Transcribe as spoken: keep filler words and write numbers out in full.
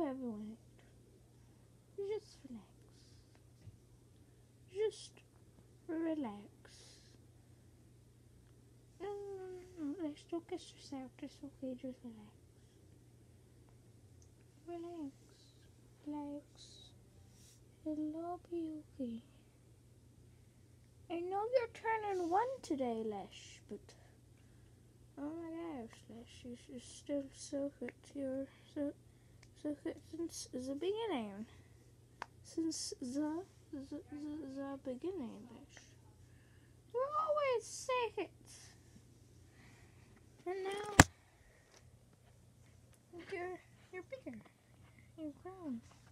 everyone. Just relax. Just relax. No, no, no, no. Let's don't get stressed out. It's okay. Just relax. Relax. Relax. It'll be okay. I know you're turning one today, Lesh, but oh my gosh, Lesh, you're, you're still so good. You're so so good since the beginning. Since the the, the, the beginning, Lesh. You always say it. And now you're you're bigger. You've grown.